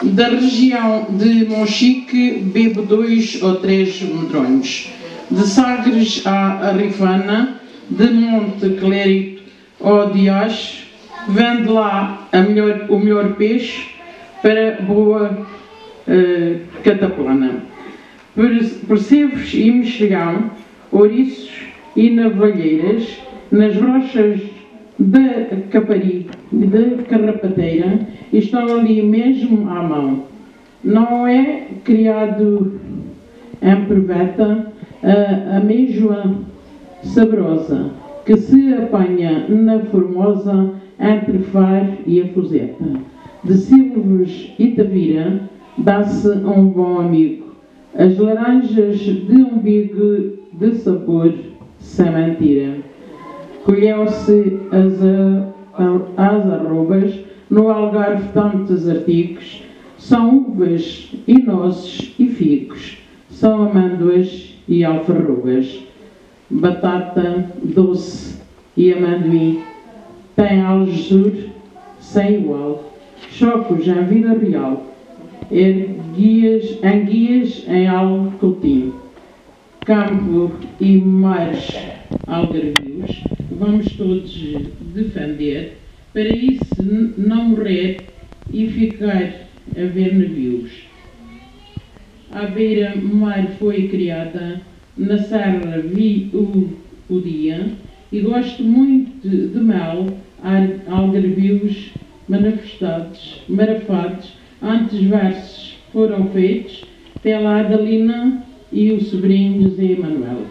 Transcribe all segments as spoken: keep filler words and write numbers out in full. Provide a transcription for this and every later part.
Da região de Monchique, bebo dois ou três medronhos. De Sagres à Rifana, de Monte Clérito ao Dias, vende lá a melhor, o melhor peixe para boa uh, cataplana. Percebes e mexilhão, ouriços e navalheiras, nas rochas da Capari e da Carrapateira, estão ali mesmo à mão. Não é criado em preveta a ameijoa saborosa, que se apanha na Formosa entre Faro e a Fuseta. De Silves e Tavira dá-se um bom amigo. As laranjas de umbigo de sabor sem mentira. Colheu-se as, as arrobas, no Algarve tantos artigos, são uvas e nozes e figos, são amêndoas e alfarrobas, batata doce e amendoim, tem algesur sem igual, chocos em Vila Real, erguias, anguias em Alcoutinho, campo e mares algarvios, vamos todos defender, para isso não morrer e ficar a ver navios. À beira-mar foi criada, na serra vi o, o dia, e gosto muito de mel, algarvios manifestados, marafados, antes versos foram feitos pela Adalina e o sobrinho José Manuel.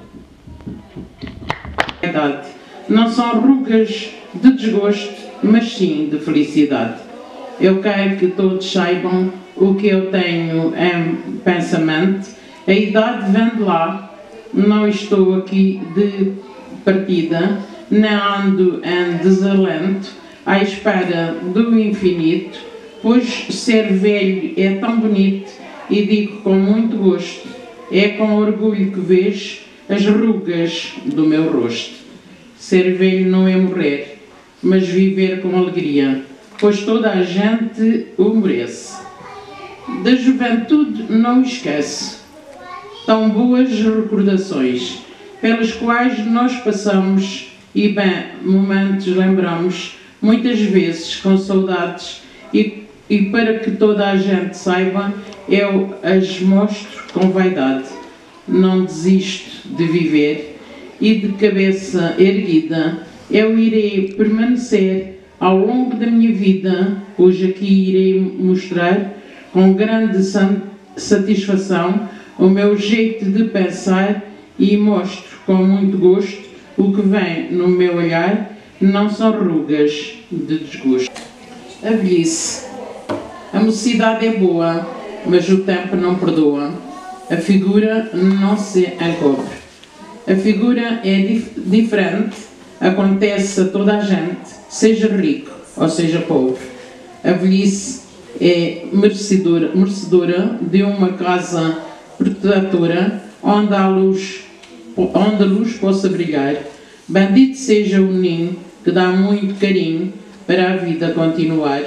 Não são rugas de desgosto, mas sim de felicidade. Eu quero que todos saibam o que eu tenho em pensamento. A idade vem de lá, não estou aqui de partida, nem ando em desalento, à espera do infinito, pois ser velho é tão bonito, e digo com muito gosto, é com orgulho que vejo as rugas do meu rosto. Ser velho não é morrer, mas viver com alegria, pois toda a gente o merece. Da juventude não esquece, tão boas recordações, pelas quais nós passamos e bem momentos lembramos, muitas vezes com saudades, e, e para que toda a gente saiba, eu as mostro com vaidade. Não desisto de viver e de cabeça erguida eu irei permanecer ao longo da minha vida. Hoje aqui irei mostrar com grande satisfação o meu jeito de pensar e mostro com muito gosto o que vem no meu olhar, não são rugas de desgosto. A velhice. A mocidade é boa, mas o tempo não perdoa. A figura não se encobre. A figura é dif diferente, acontece a toda a gente, seja rico ou seja pobre. A velhice é merecedora, merecedora de uma casa protetora onde a luz, onde a luz possa brilhar. Bendito seja o ninho que dá muito carinho para a vida continuar.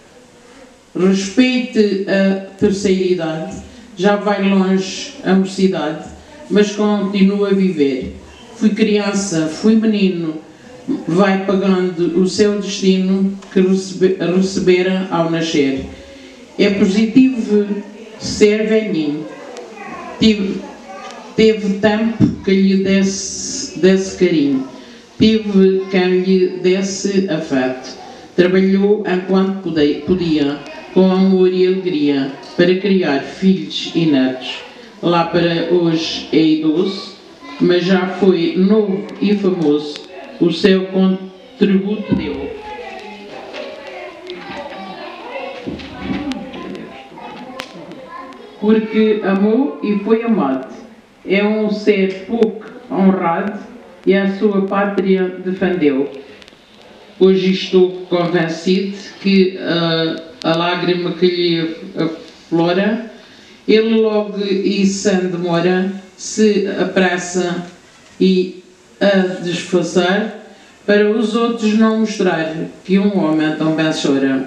Respeite a terceira idade, já vai longe a mocidade, mas continua a viver. Fui criança, fui menino, vai pagando o seu destino que recebe, recebera ao nascer. É positivo ser velhinho. Tive, teve tempo que lhe desse, desse carinho. Tive quem lhe desse afeto. Trabalhou enquanto podia, com amor e alegria, para criar filhos e netos. Lá para hoje é idoso, mas já foi novo e famoso, o seu contributo deu. Porque amou e foi amado. É um ser pouco honrado e a sua pátria defendeu. Hoje estou convencido que uh, a lágrima que lhe aflora, ele logo e sem demora se apressa e a desfazer, para os outros não mostrar que um homem tão bem chora.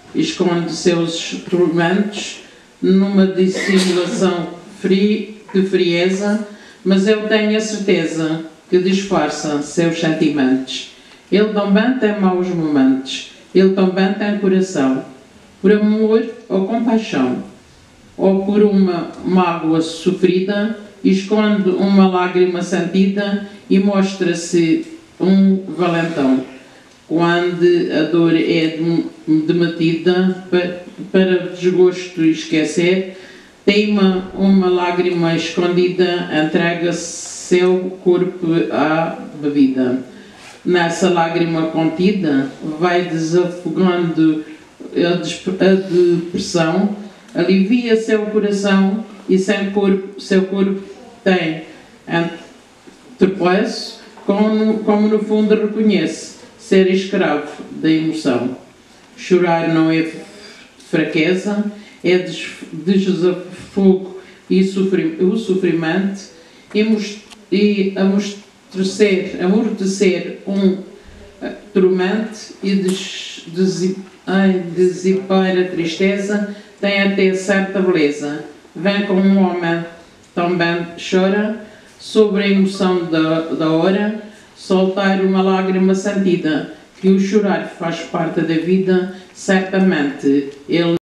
esconde seus tormentos numa dissimulação fri, de frieza, mas eu tenho a certeza que disfarça seus sentimentos. Ele também tem maus momentos, ele também tem coração, por amor ou compaixão, ou por uma mágoa sofrida, esconde uma lágrima sentida e mostra-se um valentão. Quando a dor é demetida para desgosto esquecer, teima uma lágrima escondida, entrega seu corpo à bebida. Nessa lágrima contida, vai desafogando a depressão, alivia seu coração e sem corpo, seu corpo tem entreposto, como, como no fundo reconhece ser escravo da emoção. Chorar não é fraqueza, é desafogo e o sofrimento, e amortecer, amortecer um tormento e des, des, ai, dissipar a tristeza tem até certa beleza. Vem como um homem também chora sobre a emoção da, da hora, soltar uma lágrima sentida, que o chorar faz parte da vida, certamente ele